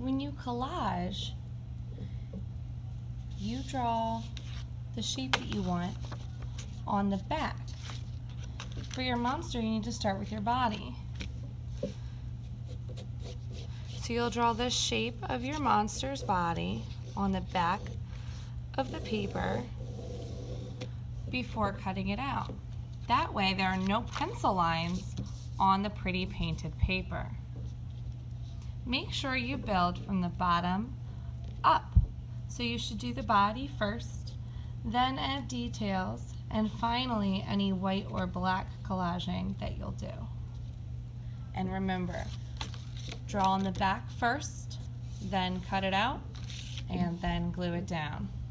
when you collage, you draw the shape that you want on the back. For your monster, you need to start with your body. So you'll draw the shape of your monster's body on the back of the paper before cutting it out. That way there are no pencil lines on the pretty painted paper. Make sure you build from the bottom up. So you should do the body first, then add details, and finally any white or black collaging that you'll do. And remember, draw on the back first, then cut it out, and then glue it down.